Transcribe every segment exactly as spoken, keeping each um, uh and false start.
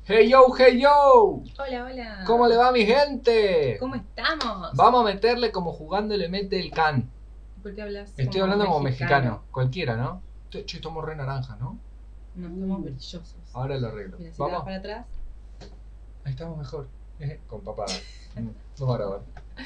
Hey yo, hey yo. Hola, hola. ¿Cómo le va mi gente? ¿Cómo estamos? Vamos a meterle como jugando le mete el can. ¿Por qué hablas? Estoy como hablando como mexicano? mexicano, cualquiera, ¿no? Che, che, estamos re naranja, ¿no? No, estamos brillosos. Ahora lo arreglo. Mira, si te vas Vamos. para atrás. Ahí estamos mejor. Con papada. Vamos a grabar.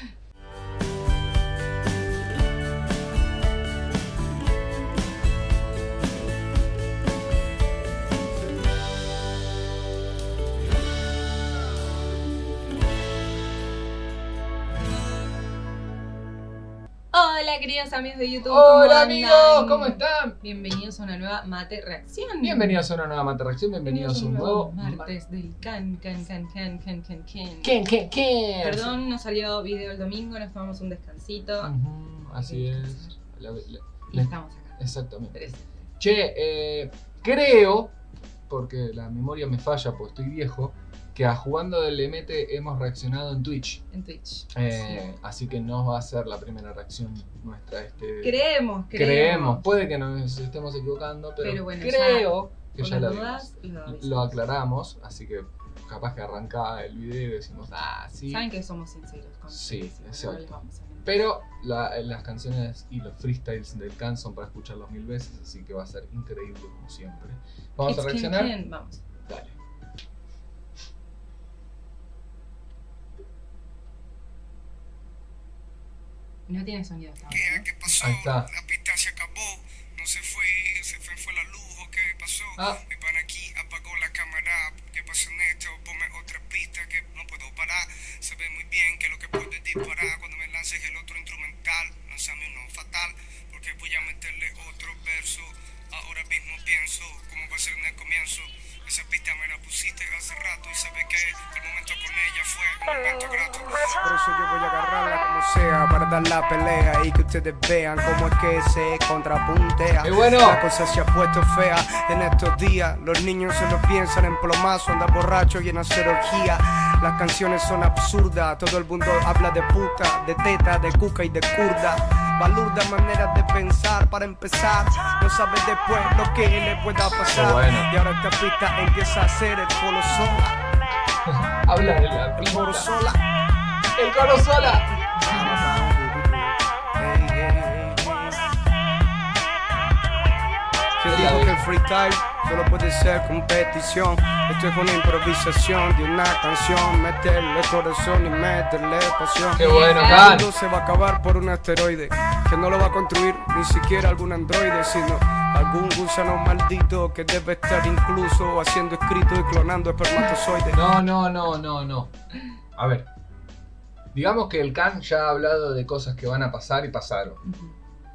Hola, queridos amigos de YouTube. Hola ¿cómo amigos, andan? ¿cómo están? Bienvenidos a una nueva Mate Reacción. Bienvenidos a una nueva Mate Reacción, bienvenidos a un nuevo martes del can, can, can, can, can, can, can. ¿Qué, qué, qué? Perdón, no salió video el domingo, nos tomamos un descansito. Uh-huh, así es. La, la, Y la, estamos acá. exactamente. Presente. Che, eh, creo, porque la memoria me falla porque estoy viejo, que a Jugando del Lemete hemos reaccionado en Twitch. En Twitch. Eh, Sí. Así que no va a ser la primera reacción nuestra. Este, Creemos, creemos. creemos. Puede que nos estemos equivocando, pero, Pero bueno, creo que Por ya las la dudas, vimos. lo avisamos. Lo aclaramos, así que capaz que arrancaba el video y decimos, ah, sí. Saben que somos sinceros con Sí, ustedes, no exacto. les vamos a mentir. Pero la- las canciones y los freestyles del Can son para escucharlos mil veces, así que va a ser increíble como siempre. ¿Vamos It's a reaccionar? Ken Ken, Vamos. Dale. No tiene sonido hasta ahora, ¿Qué, ¿no? ¿Qué pasó? Ahí está. La pista se acabó, no se fue, se fue, fue la luz, ¿o qué pasó? Ah. Mi pana aquí apagó la cámara, ¿qué pasó en esto? Ponme otra pista que no puedo parar. Se ve muy bien que lo que puedes disparar cuando me lances el otro instrumental. Lánzame uno fatal, porque voy a meterle otro verso. Ahora mismo pienso cómo va a ser en el comienzo. Esa pista me la pusiste hace rato y sabes que el momento con ella fue un momento grato. Por eso yo voy a agarrarla como sea para dar la pelea y que ustedes vean cómo es que se contrapuntea. ¡Qué bueno! La cosa se ha puesto fea en estos días. Los niños se lo piensan en plomazo, andar borracho y en hacer orgía. Las canciones son absurdas, todo el mundo habla de puta, de teta, de cuca y de kurda. Balurdas maneras de pensar para empezar. No sabes después lo que le pueda pasar. Qué bueno. Y ahora esta pista empieza a ser el coro sola. Habla de la El coro pista. sola. ¡El coro sola! Ey, ey, ey. Yo digo que el freestyle solo puede ser competición. Esto es una improvisación de una canción. Meterle corazón y meterle pasión. ¡Qué bueno, El Can! mundo se va a acabar por un asteroide que no lo va a construir ni siquiera algún androide, sino algún gusano maldito que debe estar incluso haciendo escrito y clonando espermatozoides. No, no, no, no, no. A ver. Digamos que el Can ya ha hablado de cosas que van a pasar y pasaron. Ujú.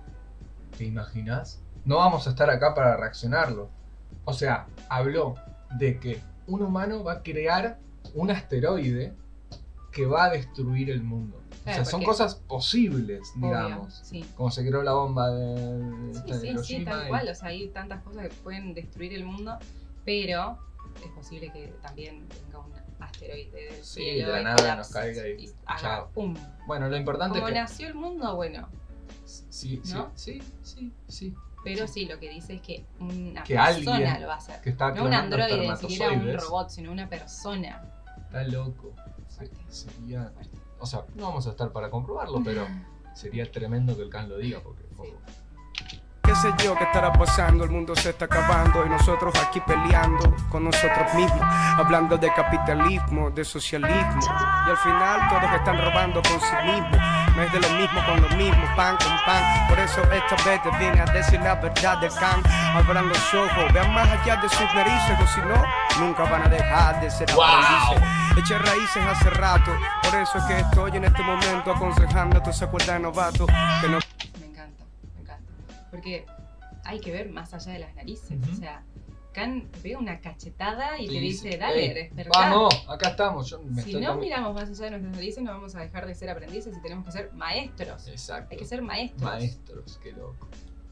¿Te imaginas? No vamos a estar acá para reaccionarlo. O sea, habló de que un humano va a crear un asteroide que va a destruir el mundo. O Claro, sea, son porque- cosas posibles, Obvio, digamos. sí. Como se creó la bomba de, Sí, esta de sí, sí, Hiroshima tal y- cual. O sea, hay tantas cosas que pueden destruir el mundo, pero es posible que también venga un asteroide del Sí, cielo de la y nada colapse nos caiga y haga chao. pum. Bueno, lo importante Como es que... nació el mundo, bueno, Sí, sí, ¿no? sí, sí, sí. pero sí, lo que dice es que una Que persona alguien lo va a hacer. Que está No un clonando androide, ni siquiera un espermatozoides. robot, sino una persona. Está loco. Se- Fuerte. Sería... Fuerte. O sea, no vamos a estar para comprobarlo, pero sería tremendo que el Can lo diga, porque... Sí. ojo. ¿Qué sé yo qué estará pasando? El mundo se está acabando y nosotros aquí peleando con nosotros mismos, hablando de capitalismo, de socialismo. Y al final todos están robando con sí mismos. No es de lo mismo con lo mismo, pan con pan. Por eso esta vez te vine a decir la verdad del Can. Abran los ojos, vean más allá de sus narices, o si no, nunca van a dejar de ser ¡Wow! aprendices. Eché raíces hace rato, por eso es que estoy en este momento aconsejando a toda esa cuerda de novato que no. Me encanta, me encanta. Porque hay que ver más allá de las narices. Ujú. O sea, Can te pega una cachetada y Sí, te dice, sí. dale, Ey, despertá. Vamos, acá estamos. Yo me Si estoy no comi- miramos más allá de nuestras narices, no vamos a dejar de ser aprendices y tenemos que ser maestros. Exacto. Hay que ser maestros. Maestros, qué loco.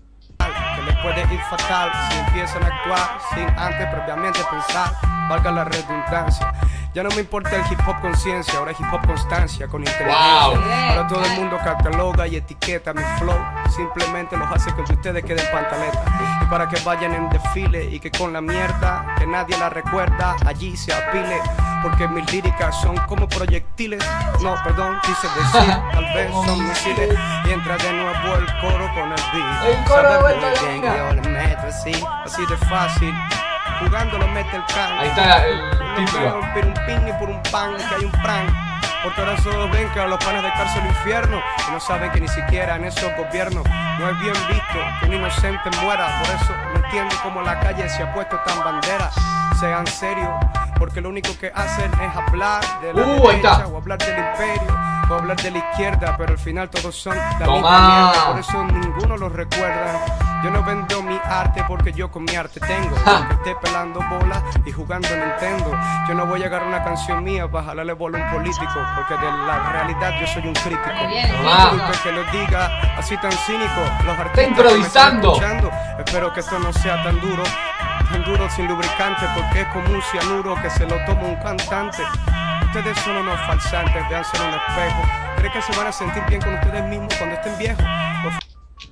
Que les puede ir fatal si empiezan a actuar sin antes previamente pensar, valga la redundancia. Ya no me importa el hip hop conciencia, ahora es hip hop constancia con inteligencia. Wow. Ahora todo el mundo cataloga y etiqueta mi flow, simplemente los hace con que ustedes queden pantaletas. Y para que vayan en desfile y que con la mierda que nadie la recuerda allí se apile, porque mis líricas son como proyectiles. No, perdón, quise decir, tal vez son misiles. Y entra de nuevo el coro con el beat. El coro Sabes vuelve muy a la bien vida. que yo le meto así, así de fácil. Jugando lo mete el can. Ahí está el título. Por un pin y por un pan, que hay un pran. Porque ahora solo ven que a los panes de cárcel infierno y no saben que ni siquiera en esos gobiernos no es bien visto que un inocente muera. Por eso no entiendo cómo la calle se ha puesto tan bandera. Sean serios, porque lo único que hacen es hablar de la Uh, ahí está. derecha o hablar del imperio o hablar de la izquierda, pero al final todos son la Toma. misma mierda. Por eso ninguno los recuerda. Yo no vendo mi arte porque yo con mi arte tengo. Aunque esté pelando bolas y jugando Nintendo. Yo no voy a agarrar una canción mía para jalarle bola a un político, porque de la realidad yo soy un crítico. Muy bien, Tomá. Disculpe que lo diga así tan cínico. Los artistas Está improvisando. que me están escuchando, espero que esto no sea tan duro, tan duro sin lubricante, porque es como un cianuro que se lo toma un cantante. Ustedes son unos falsantes, véanse en un espejo. ¿Creen que se van a sentir bien con ustedes mismos cuando estén viejos? Por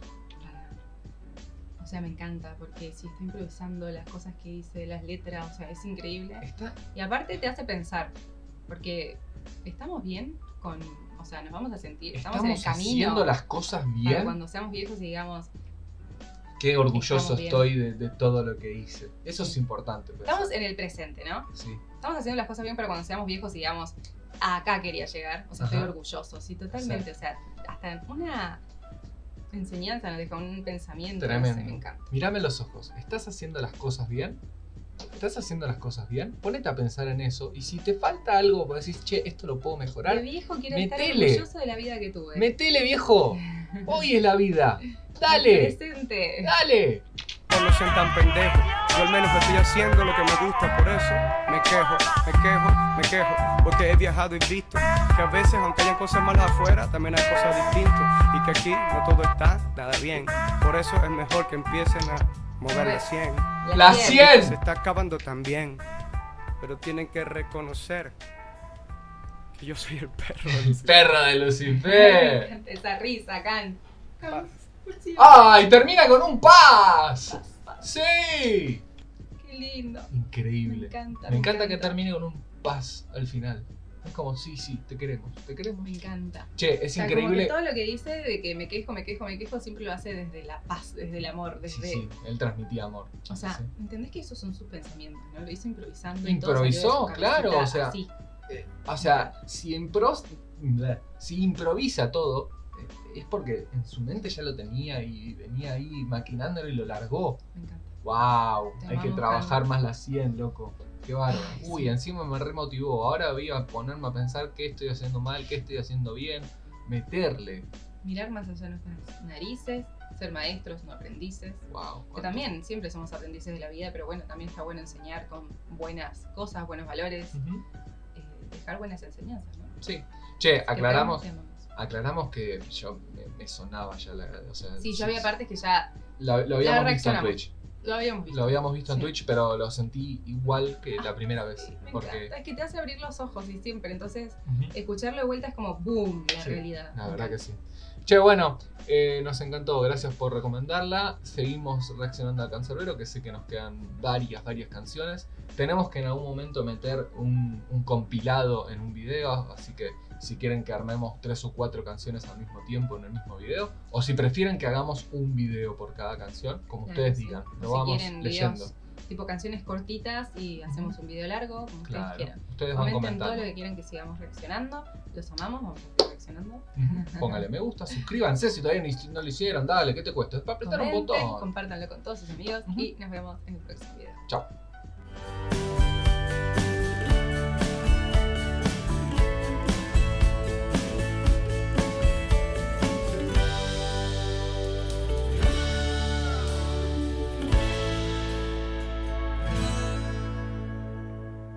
O sea, me encanta porque si está improvisando las cosas que dice, las letras, o sea, es increíble. Está. Y aparte te hace pensar, porque estamos bien con, o sea, nos vamos a sentir, estamos, en el Estamos camino haciendo las cosas para bien. cuando seamos viejos y digamos, Qué orgulloso Estamos bien. estoy de, de todo lo que hice. Eso es importante. pensar. estamos en el presente, ¿no? Sí. Estamos haciendo las cosas bien para cuando seamos viejos y digamos, acá quería llegar, o sea, Ajá. estoy orgulloso, sí, totalmente, o sea, hasta una enseñanza nos deja, un pensamiento, no sé, Tremendo. me encanta. Mírame los ojos. ¿Estás haciendo las cosas bien? ¿Estás haciendo las cosas bien? Ponete a pensar en eso. Y si te falta algo, vos decís, che, esto lo puedo mejorar. De viejo quiero Metele. estar orgulloso de la vida que tuve. Metele, viejo. Hoy es la vida. Dale. Presente. Dale. no sean tan pendejos. Yo al menos estoy haciendo lo que me gusta, por eso me quejo, me quejo, me quejo. Porque he viajado y visto que a veces, aunque hayan cosas malas afuera, también hay cosas distintas. Y que aquí no todo está nada bien. Por eso es mejor que empiecen a mover la cien. La cien. Se está acabando también. Pero tienen que reconocer que yo soy el perro de Lucifer. Perro de Lucifer. Esa risa, Can. Paz. ¡Ay! Termina con un paz. ¡Sí! Qué lindo. Increíble. Me encanta, Me encanta me que encanta. termine con un paz al final. Es como, sí, sí, te queremos, te queremos. Me encanta. Che, es O sea, como que increíble. todo lo que dice de que me quejo, me quejo, me quejo, siempre lo hace desde la paz, desde el amor, Sí, desde... sí, él transmitía amor. O sea, Sí. ¿entendés que esos son sus pensamientos? ¿No? Lo hizo improvisando. y todo Improvisó, salió de su claro, cabecita o sea, así. Eh, o sea, si, impros, si improvisa todo, eh, es porque en su mente ya lo tenía y venía ahí maquinándolo y lo largó. Me encanta. ¡Wow! Te Hay que amamos, trabajar Carlos. más la cien, loco. Qué bárbaro. Ay, Uy, sí. encima me remotivó. Ahora voy a ponerme a pensar qué estoy haciendo mal, qué estoy haciendo bien. Meterle. Mirar más allá de nuestras narices, ser maestros, no aprendices. ¡Wow! Que también siempre somos aprendices de la vida, pero bueno, también está bueno enseñar con buenas cosas, buenos valores, Ujú. eh, dejar buenas enseñanzas, ¿no? Sí. Che, Que aclaramos, aprendamos y amamos. aclaramos que yo me, me sonaba ya la. O sea, Sí, yo había partes que ya Lo, lo habíamos visto en reaccionamos. Twitch. lo habíamos visto. Lo habíamos visto en Sí. Twitch, pero lo sentí igual que la primera vez. Sí, me Porque encanta. Es que te hace abrir los ojos y siempre. Entonces, Ujú. escucharlo de vuelta es como boom, la Sí, realidad. la Me verdad que encanta. sí. Che, bueno, eh, nos encantó. Gracias por recomendarla. Seguimos reaccionando al Cancerbero, que sé que nos quedan varias, varias canciones. Tenemos que en algún momento meter un, un compilado en un video, así que si quieren que armemos tres o cuatro canciones al mismo tiempo en el mismo video, o si prefieren que hagamos un video por cada canción, como Claro, ustedes sí. digan, O lo si vamos quieren leyendo. videos tipo canciones cortitas y hacemos un video largo, como ustedes Claro, quieran. ustedes van Comenten todo comentando. lo que quieran que sigamos reaccionando. Los amamos, vamos a seguir reaccionando. Ujú. Póngale me gusta, suscríbanse si todavía ni- no lo hicieron, dale, ¿qué te cuesta? Es para apretar un Comenten, botón. compártanlo con todos sus amigos Ujú. y nos vemos en el próximo video. Chao.